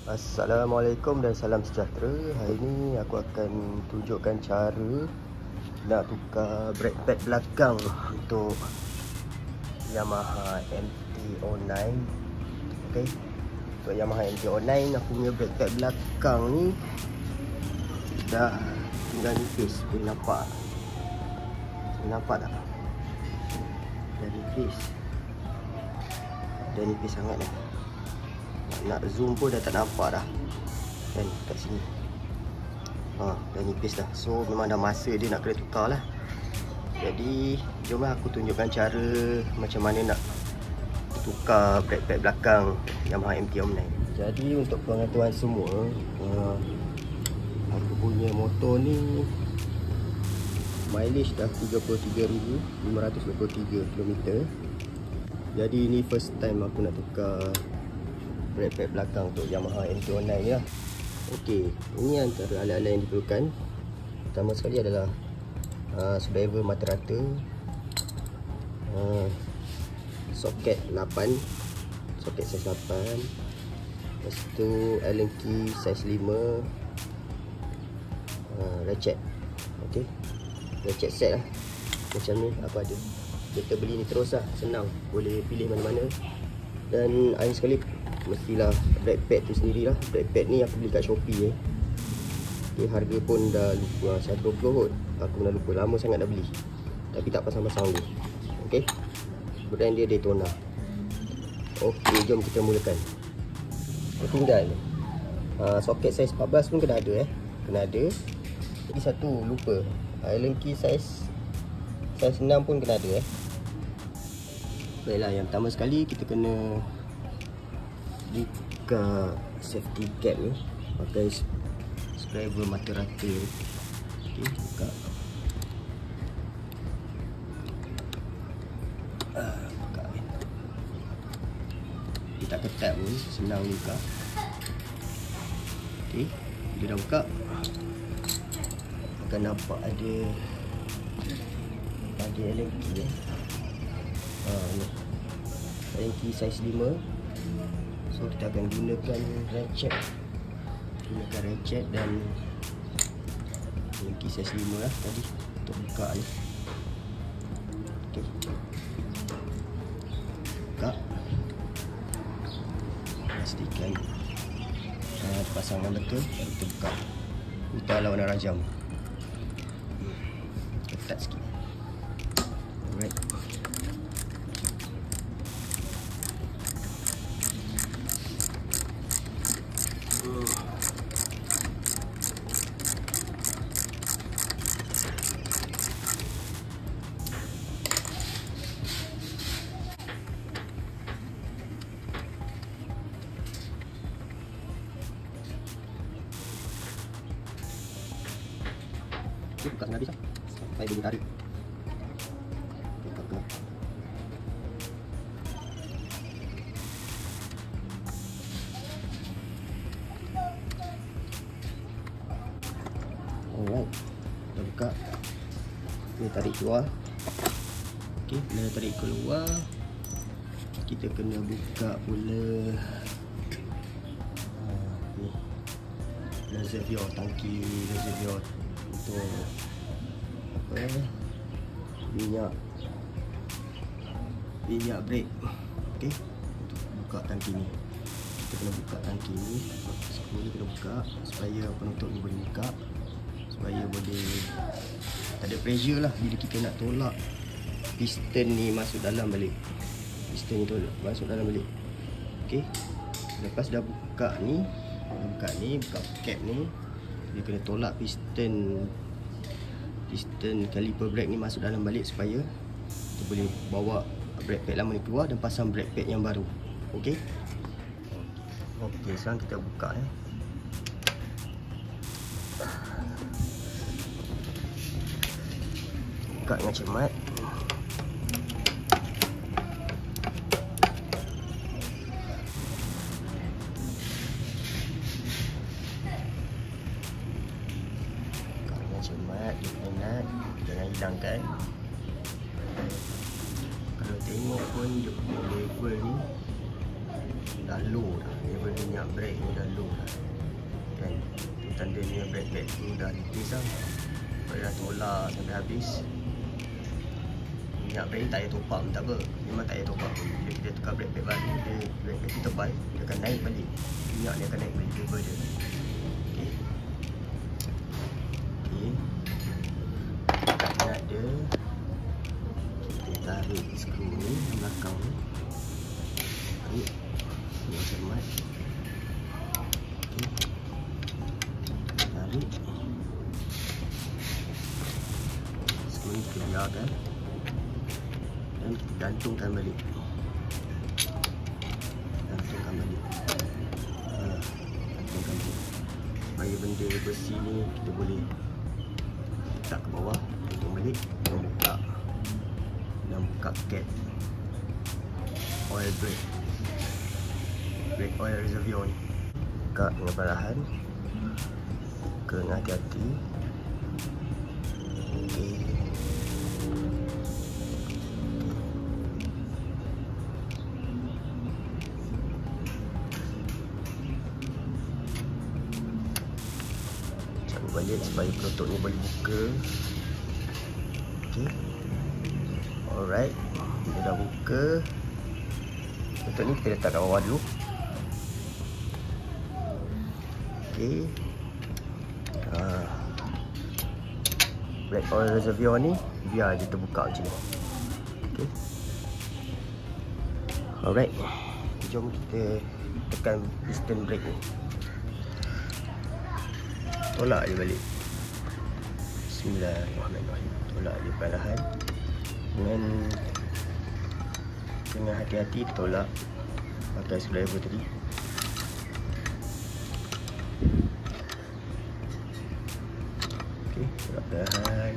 Assalamualaikum dan salam sejahtera. Hari ini aku akan tunjukkan cara nak tukar brake pad belakang untuk Yamaha MT-09. Okay, untuk Yamaha MT-09 aku punya brake pad belakang ni dah tinggal nipis. Boleh nampak? Boleh nampak tak? Dah nipis. Dah nipis sangat dah. Nak zoom pun dah tak nampak dah kan kat sini. Dah nipis dah. So memang dah masa dia nak kena tukar lah. Jadi jomlah aku tunjukkan cara macam mana nak tukar brake pad belakang Yamaha MT-09. Jadi untuk pengetahuan semua, aku punya motor ni mileage dah 33,523 km. Jadi ini first time aku nak tukar brake pad belakang untuk Yamaha MT-09 ni lah. Okey, ini antara alat-alat yang diperlukan. Pertama sekali adalah screwdriver mata rata, soket 8, soket saiz 8. Lepas tu Allen key saiz 5, ratchet. Okey, ratchet set lah macam ni. Apa ada, kita beli ni terus lah, senang, boleh pilih mana-mana. Dan akhir sekali mestilah brake pad tu sendiri lah. Brake pad ni aku beli kat Shopee okay, harga pun dah lupa, 120 kot. Aku dah lupa, lama sangat dah beli. Tapi tak pasang-pasang dulu. Okay, brand dia Daytona. Okay, jom kita mulakan. Tinggal soket saiz 14 pun kena ada kena ada. Jadi satu lupa, Allen key saiz 6 pun kena ada Baiklah, yang pertama sekali kita kena buka safety cap ni pakai screwdriver mata rata. Okey, buka. Buka ni. Dia tak ketat pun, senang buka. Okey, dia dah buka. Akan nampak ada Allen key ni. Allen key saiz 5. So kita akan gunakan ratchet. Dan Allen key saiz 5 lah tadi untuk buka ni. Okey, buka. Pastikan pasangkan betul, baru kita buka. Utara warna rajam. Ketat sikit. Alright. Buka habis lah, sampai boleh tarik. Buka. Alright, dah buka. Kita tarik keluar. Okey, bila tarik keluar, kita kena buka pula ni reservoir, tangki reservoir untuk minyak brake. Okey, untuk buka tangki ni kita kena buka tangki ni. Skru ni kena buka supaya penutup ni boleh buka, supaya boleh tak ada pressure lah bila kita nak tolak piston ni masuk dalam balik. Piston ni masuk dalam balik. Okey, lepas dah buka ni, buka cap ni, dia kena tolak piston caliper brake ni masuk dalam balik supaya kita boleh bawa brake pad lama ni keluar dan pasang brake pad yang baru. Okey. Okey, sekarang kita buka buka dengan cermat. Ingat, jangan hilangkan. Kalau tengok pun dia punya level ni dah low dah. Level minyak brake ni dah low dah. Kan tandanya backpack tu dah nipis lah. Kalau dah tolak sampai habis, minyak brake tak payah top up, tak apa. Memang tak payah top up. Bila kita tukar backpack baru, backpack tu tebal, dia akan naik balik. Minyak dia akan naik balik level dia. Okay. Nak ada, kita tarik skru ni yang belakang ni. Tarik. Ni cermat. Okay. Tarik. Skru ni kita biarkan. Dan kita gantungkan balik. Gantungkan balik. Supaya benda besi ni kita boleh letak ke bawah, gantung balik dan buka cap oil brake oil reservoir ni. Buka dengan perlahan, buka dengan hati-hati. Okay. Balik supaya penutup ni boleh buka. Okay. Alright, kita dah buka. Penutup ni kita letak kat bawah dulu. Okay. Brake oil reservoir ni biar je terbuka macam ni. Okay. Alright, jom kita tekan piston brake ni. Tolak dia balik. Bismillahirrahmanirrahim. Tolak dia perlahan. Dengan hati-hati tolak. Pakai screwdriver tadi. Okey, tolak perlahan.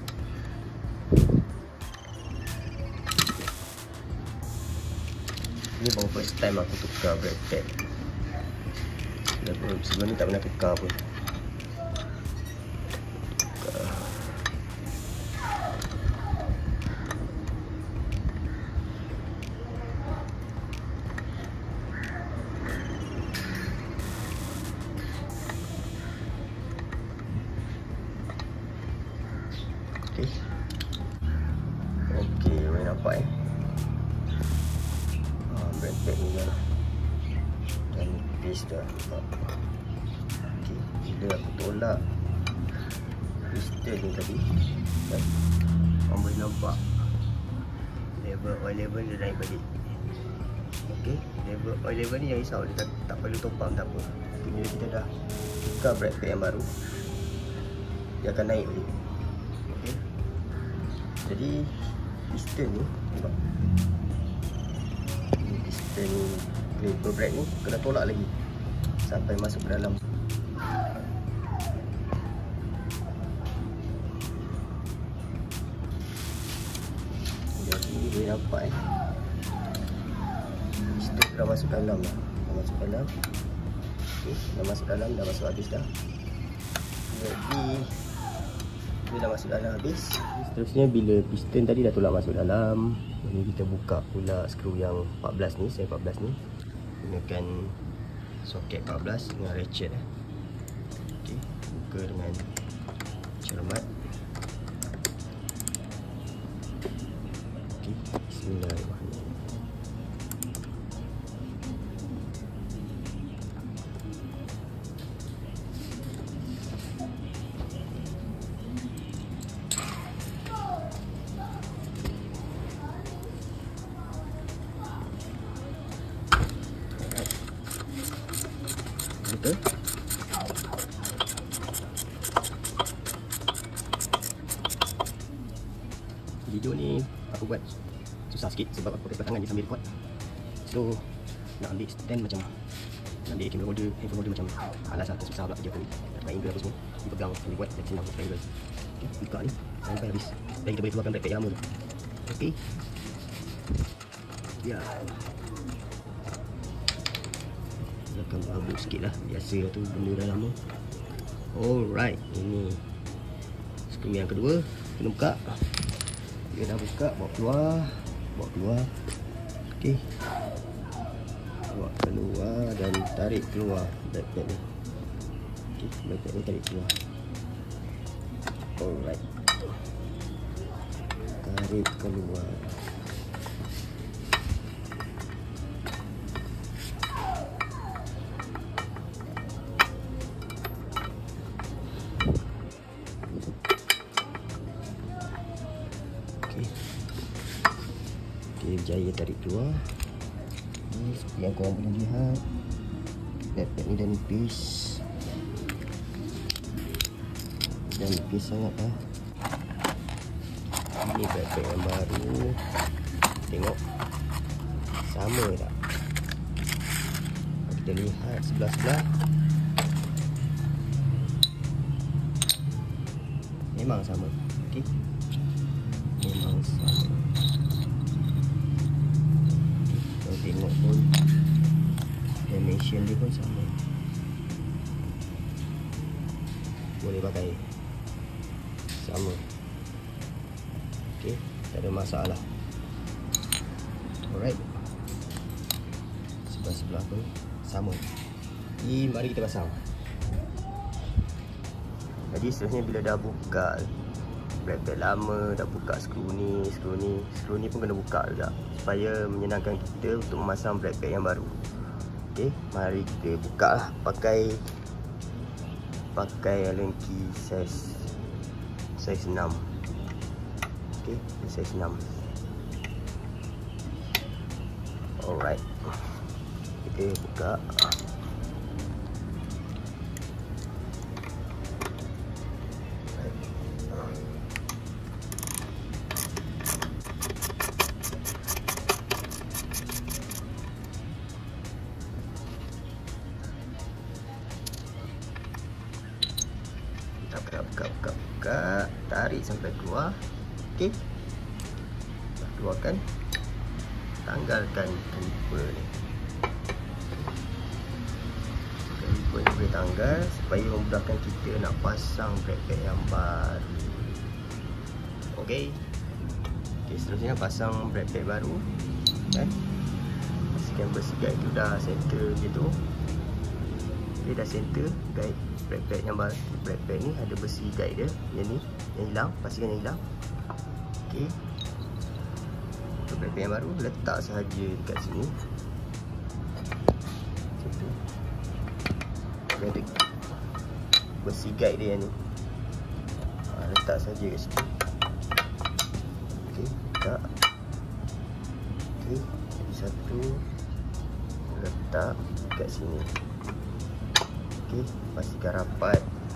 Ini baru first time aku tukar brake pad. Sebelum ni tak pernah tukar pun. Okey, boleh nampak brake pad ni dah nipis dah. Okey, bila aku tolak piston ni tadi, kan, korang boleh nampak oil level dia naik balik. Okey, oil level ni jangan risau, dia tak perlu top up, tak apa. Bila kita dah tukar brake pad yang baru, dia akan naik balik. Okey, jadi piston ni, nampak? Ini piston lever brake ni kena tolak lagi sampai masuk ke dalam. Jadi boleh nampak piston dah masuk dalam dah. Dah masuk dalam. Okey, dah masuk dalam, dah masuk habis dah. Jadi dia dah masuk dalam habis. Seterusnya bila piston tadi dah tolak masuk dalam, ini kita buka pula skru yang 14 ni, saya 14 ni. Gunakan soket 14 dengan ratchet. Okey, buka dengan cermat. Okey, bismillahirrahmanirrahim. Betul? Video ni aku buat susah sikit sebab aku pakai tangan je sambil record. So nak ambil stand macam, nak ambil camera holder, handphone holder macam alas lah, susah pula kerja aku ni. Nak pakai angle apa semua, dipegang sambil buat, saya senang pakai angle. Okay, buka ni sampai habis. Dan kita boleh keluarkan brake pad yang lama tu. Okay. Ya, akan berhabuk sikit lah, biasa tu benda dah lama. Alright, ini skru yang kedua, kena buka. Dia dah buka, bawa keluar. Okay. Bawa keluar dan tarik keluar brake pad ni. Okay, brake pad ni tarik keluar. Alright. Tarik keluar. Okay, berjaya tarik keluar. Ni seperti yang korang boleh lihat, brake pad ni dah nipis. Dah nipis sangat lah. Ini brake pad yang baru. Tengok sama tak? Kita lihat sebelah-sebelah. Memang sama. Okay, memang sama. Kalau tengok pun dimension dia pun sama. Boleh pakai. Sama. Okay, tak ada masalah. Alright. Sebelah-sebelah pun sama. Jadi mari kita pasang. Jadi seterusnya bila dah buka brake pad lama, dah buka skru ni pun kena buka juga supaya menyenangkan kita untuk memasang brake pad yang baru. Okey, mari kita buka lah pakai Allen key size 6. Okey, size 6. Alright. Kita buka. Buka, tarik sampai keluar. Okey, keluarkan, tanggalkan kaliper ni. Kaliper ni boleh tanggal supaya memudahkan kita nak pasang brake pad yang baru. Okey, seterusnya pasang brake pad baru. Pastikan besi guide tu dah center gitu. Dia dah center guide brake pad yang baru. Brake pad ni ada besi guide dia. Yang ni, yang hilang, pastikan yang hilang. Okey. Untuk brake pad yang baru, letak sahaja dekat sini. Macam tu. Ada besi guide dia ni. Letak sahaja kat situ. Okey, letak. Okey, jadi satu. Letak kat sini. Okey, pastikan rapat.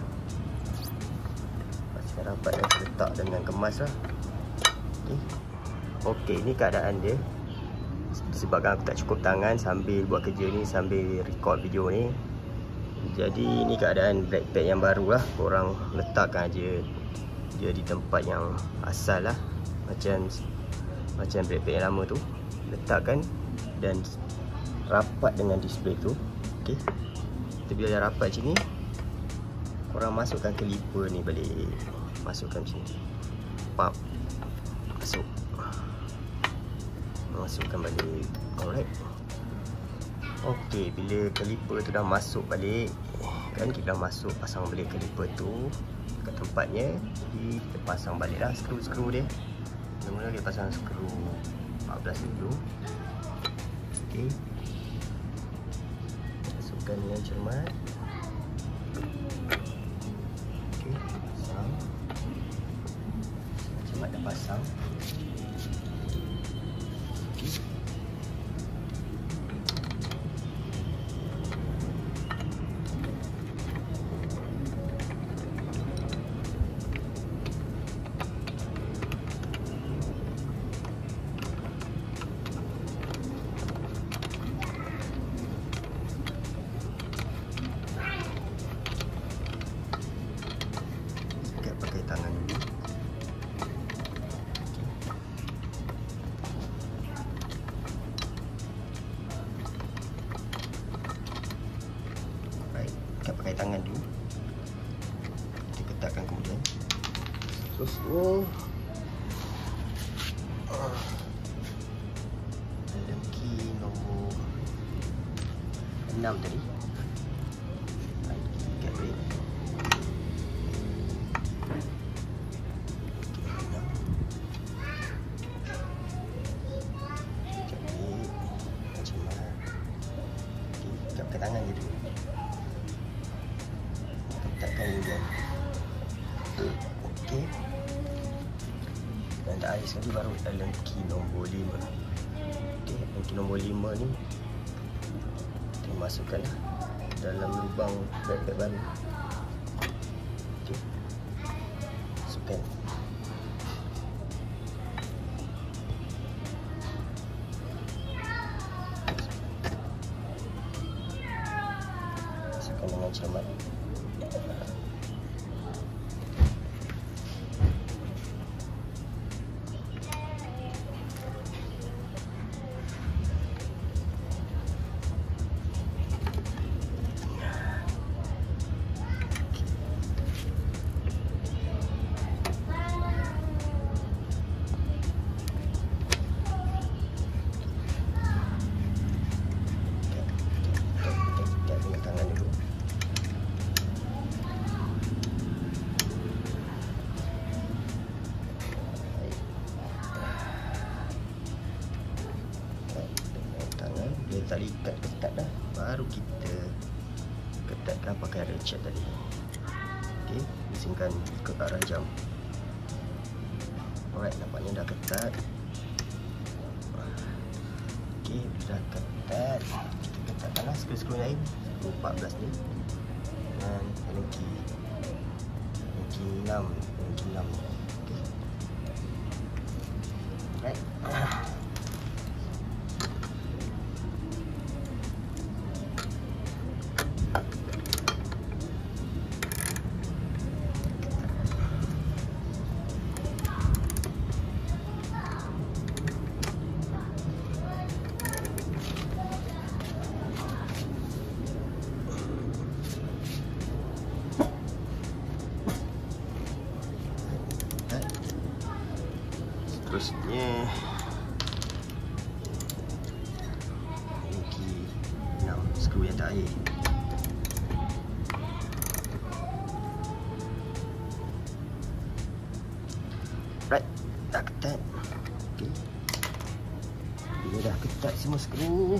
Pastikan rapat dan letak dengan kemas lah. Okey. Okey, ni keadaan dia. Sebabkan aku tak cukup tangan sambil buat kerja ni, sambil record video ni. Jadi ni keadaan brake pad yang baru lah. Korang letakkan aja dia di tempat yang asal lah. Macam brake pad yang lama tu. Letakkan dan rapat dengan display tu. Okey. Kita bila dah rapat macam ni, korang masukkan kaliper ni balik. Masukkan macam ni. Pump. Masukkan balik. Alright. Okey, bila kaliper tu dah masuk balik, kan kita dah masuk, pasang balik kaliper tu kat tempatnya. Jadi kita pasang balik lah skru-skru dia. Mula-mula kita pasang skru 14 dulu. Okey, masukkan dengan cermat. Okey, pasang. Cermat dah pasang. Pakai tangan dulu. Kita ketatkan kemudian. Terus Allen key nombor 6 tadi. Ikat balik. Ikat tangan je dulu. Ketatkan juga. Okey. Dan tak air sekali baru lengki nombor 5. Okey, lengki nombor 5 ni kita masukkan dalam lubang backpack baru. Okey. Masukkan. Masukkan dengan cermat. Tak ikat ketat dah, baru kita ketatkan pakai ratchet tadi. Okey, bisingkan ikut arah jam. Alright, nampaknya dah ketat. Okey, dah ketat. Kita ketatkanlah skru-skru lain, skru 14 ni. Dan lengki 6, lengki 6 ni. Okey. Alright. Seterusnya lengki 6, skru yang tak air. Right, dah ketat. Okay. Bila dah ketat semua skru,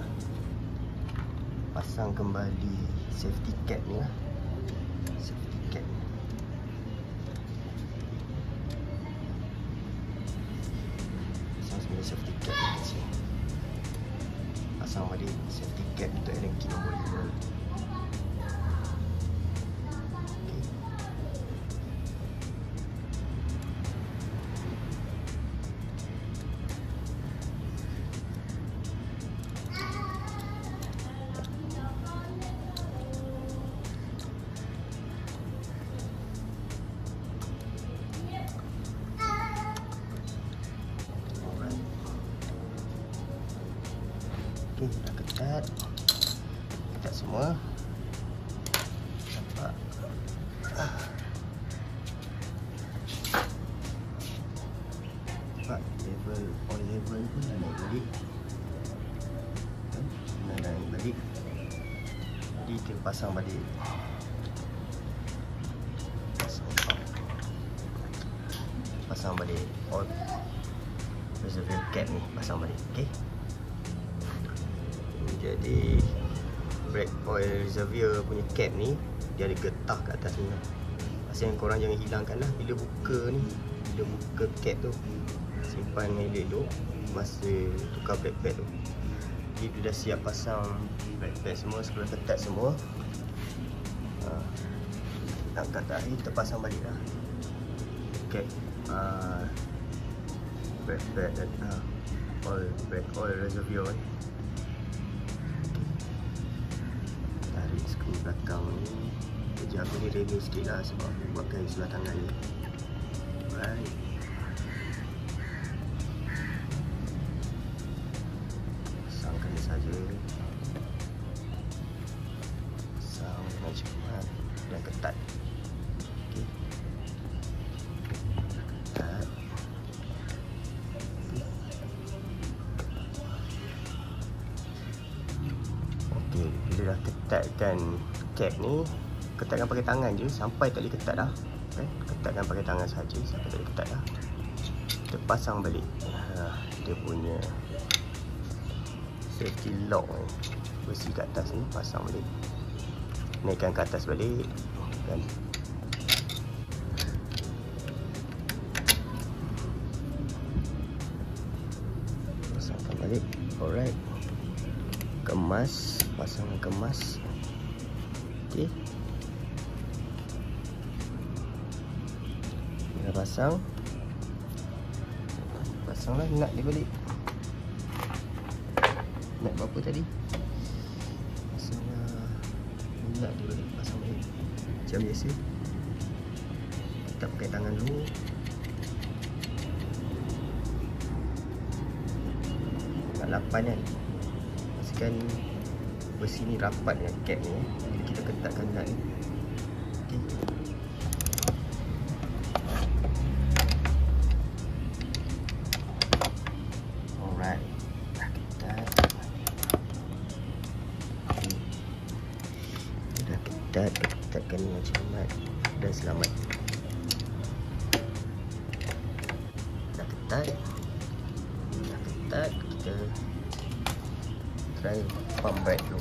pasang kembali safety cap ni lah. Safety cap. Safety cap kat sini. Pasang balik safety cap untuk lengki nombor 5. Okey, dah ketat. Ketat semua. Nampak. Nampak level oil level pun dah naik balik. Dah naik balik. Jadi kita pasang balik. Pasang balik oil reservoir cap ni, pasang balik. Okey. Jadi brake oil reservoir punya cap ni dia ada getah kat atas ni. Pasal yang korang jangan hilangkan lah. Bila buka ni, bila buka cap tu, simpan dengan elok masa tukar brake pad tu. Jadi tu dah siap pasang brake pad semua, skru ketat semua. Angkat tadi kita pasang balik lah. Okay. Brake pad dan brake oil reservoir ni. Tarik skru belakang ni. Kejap aku ni remeh sikit lah sebab aku pakai sebelah tangan ni. Alright. Pasangkan saja. Pasang dengan cepat dan ketat. Okay. Ketat. Okay. ketatkan cap ni, ketatkan pakai tangan je sampai tak boleh ketat dah. Ketatkan pakai tangan saja sampai tak boleh ketat dah. Kita pasang balik dia punya safety lock ni, besi kat atas ni, pasang balik, naikkan ke atas balik kan. Pasangkan balik. Alright, kemas, pasang kemas. Okey, dah pasanglah nut dia balik. Nut berapa tadi? Pasanglah nut dia balik, pasang balik macam biasa. Kita pakai tangan dulu. Nak 8 kan, pastikan besi ni rapat dengan cap ni. Jadi kita ketatkan nut ni. Okey, alright, dah ketat. Dah ketat, ketatkan dengan cermat dan selamat. Dah ketat, kita try pump brake dulu.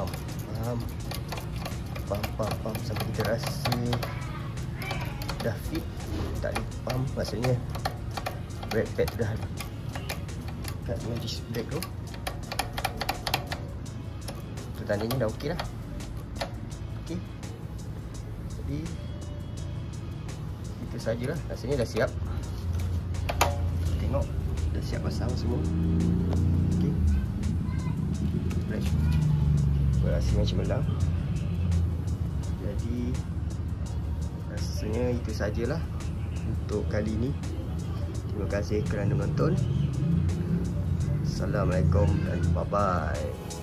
Pump sampai kita rasa dah fit. Tak boleh pump, maksudnya brake pad tu dah kat dengan disc brake tu. Tu tandanya dah okey dah. Okey, jadi itu sajalah, rasanya dah siap. Tengok, dah siap pasang semua. Okey, rasanya cemerlang. Jadi rasanya itu sajalah untuk kali ini. Terima kasih kerana menonton. Assalamualaikum dan bye bye.